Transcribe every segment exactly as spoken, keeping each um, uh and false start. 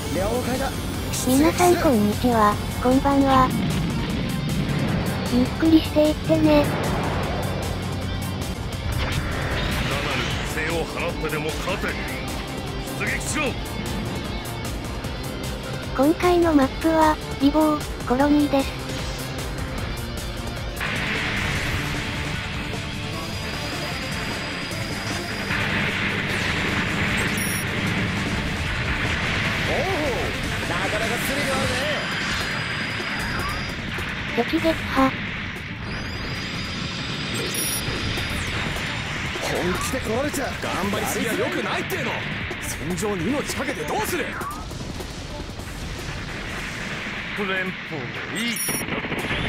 了解だ。 皆さんこんにちは、こんばんは。ゆっくりしていってね。 ならぬ犠牲を払ってでも勝て。出撃しろ。 今回のマップは、リボー、コロニーです。 なかなかスリルあるね。 敵撃破。 本気で壊れちゃう。 頑張りすぎは良くないっての。戦場に命かけてどうする。 連邦もいい気になった。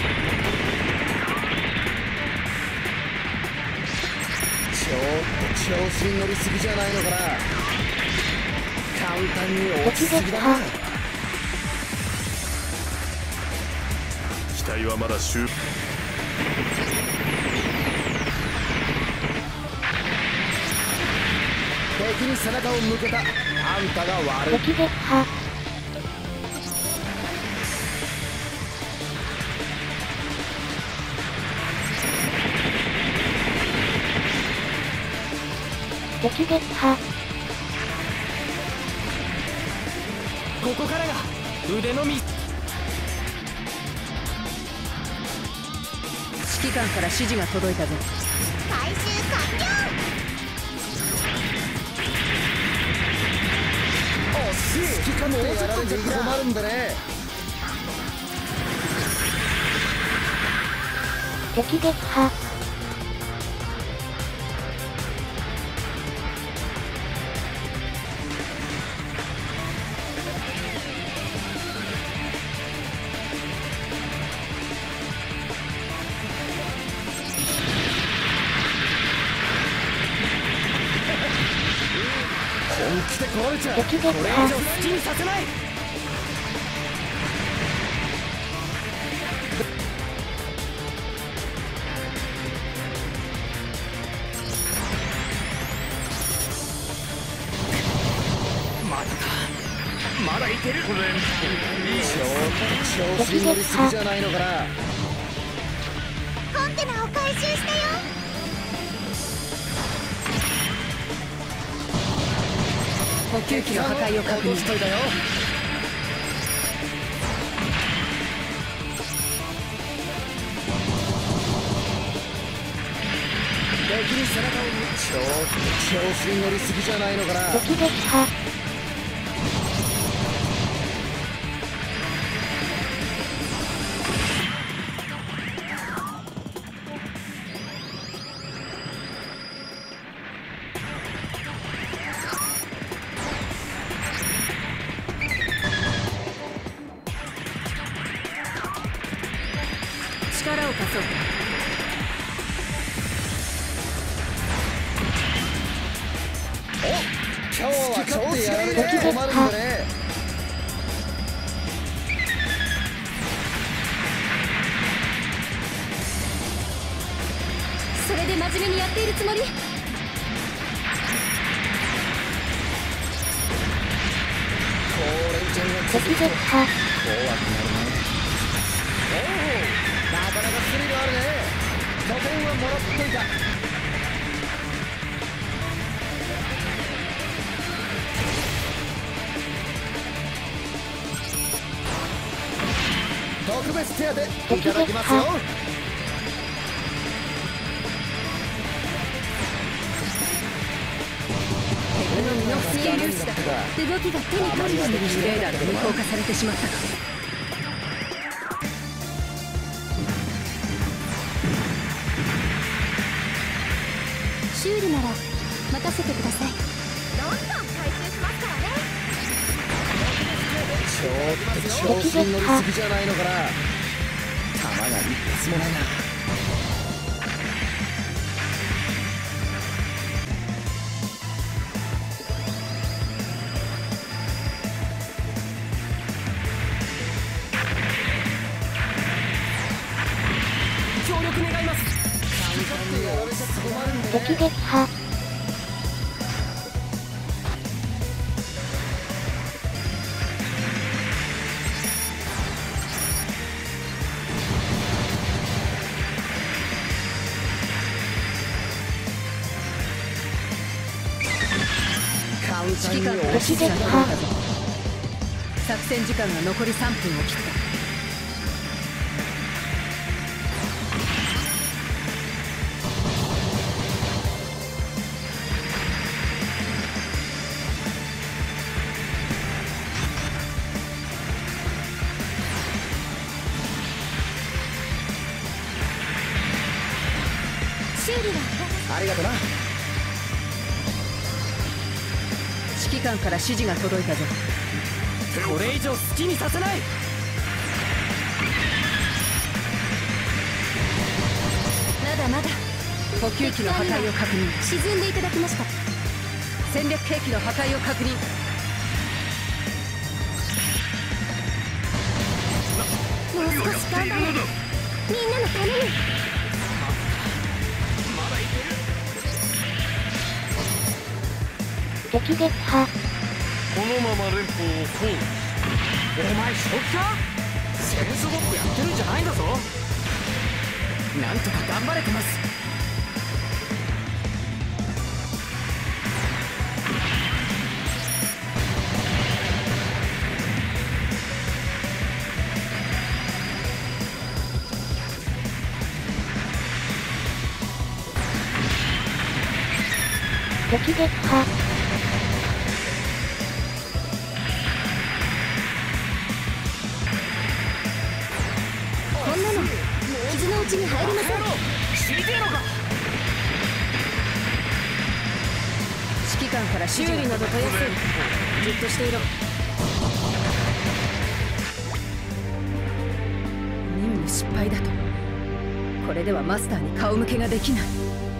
ちょっと調子に乗りすぎじゃないのかな。簡単に落ちすぎだな。 機体はまだ終。 敵に背中を向けた。あんたが悪い。 敵撃破。敵撃破。 ここからが腕の見。指揮官から指示が届いたぞ。 回収完了。 惜しい。指揮官ってやられて困るんでね。 敵撃破。 本気で壊れちゃう。 敵撃これ以上破。 好きにさせない。まだか。まだいける。 ちょっと調子に乗りすぎじゃないのかな。 コンテナを回収したよ。 補給機の破壊を確認しといたよ。 敵に背中を向け。ちょっと調子に乗りすぎじゃないのかな。 敵撃破。 力を貸そう。 今日は調子やられて困るんだね。 それで真面目にやっているつもり。 これちゃんが敵撃破。 怖くなるね。おお、なかなかスリルあるね。拠点はもらっといた。特別手当いただきますよ。 敵の身を防げる。動きが手にかじしてレーダーで無効化されてしまったか。 修理なら任せてください。どんどん回収しますからね。 ちょっと調子に乗りすぎじゃないのかな。弾が一発もないな。 協力願います。 敵撃破。 指揮官から指示が届いたぞ。作戦時間が残りさんぷんを切った。 修理はありがとな。 指揮官から指示が届いたぞ。 これ以上好きにさせない。 まだまだ。 補給機の破壊を確認。 沈んでいただきました。 戦略兵器の破壊を確認。 もう少し頑張れ。みんなのために。 敵撃破。 このまま連邦を包囲。 お前正気か？戦争ごっこやってるんじゃないんだぞ。なんとか頑張れてます。 敵撃破。 こんなの傷のうちに入りません。 死にてえのか。 指揮官から指示が届いた。 修理などたやすい。じっとしていろ。 任務失敗だと。これではマスターに顔向けができない。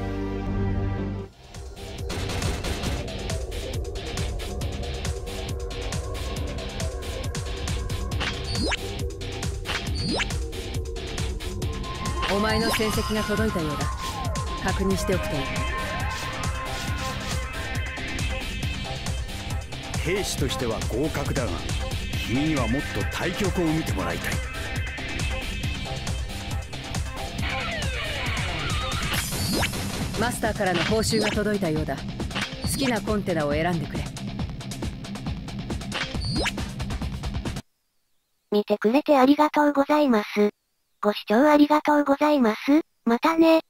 お前の戦績が届いたようだ。確認しておくといい。 兵士としては合格だが、君にはもっと対局を見てもらいたい。 マスターからの報酬が届いたようだ。好きなコンテナを選んでくれ。 見てくれてありがとうございます。ご視聴ありがとうございます。またね。